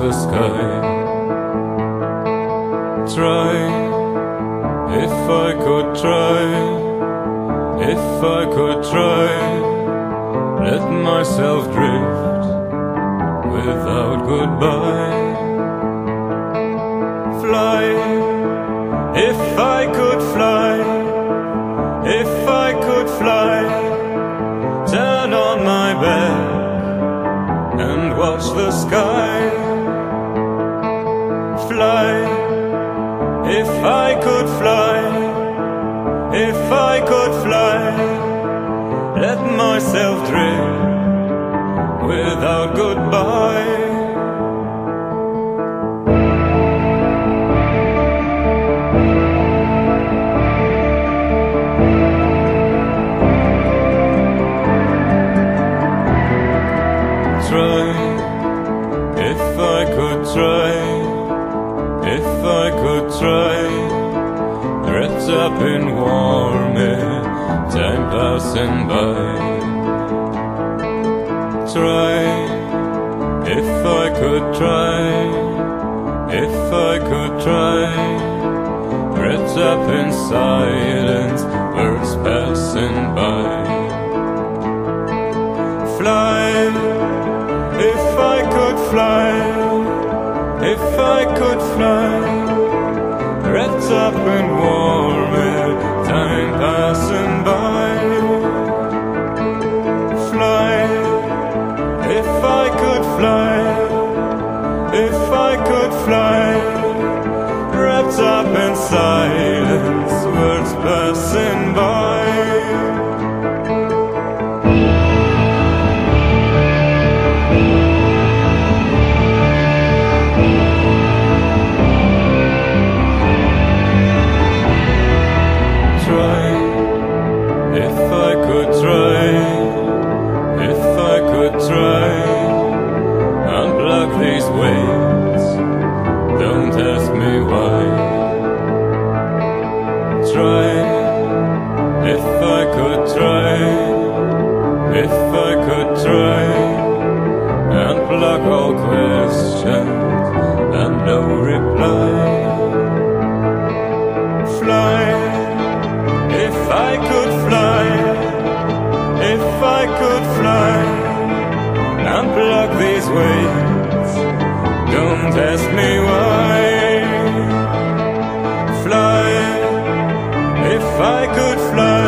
the sky. Try, if I could try, if I could try, let myself drift without goodbye. Fly, if I could fly, if I could fly, turn on my back and watch the sky. Fly, if I could fly, if I could fly, let myself drift without goodbye. Try, if I could try, if I could try, wrapped up in warm air, time passing by. Try, if I could try, if I could try, wrapped up in silence, words passing by. Fly, if I could fly, if I could fly, wrapped up in warm air, time passing by. Fly, if I could fly, if I could fly, wrapped up in silence, words passing by. If I could try, if I could try, unblock these waves, don't ask me why. Try, if I could try, if I could try, unblock all questions and no reply. Fly, if I could fly, if I could fly, unplug these waves, don't ask me why. Fly, if I could fly,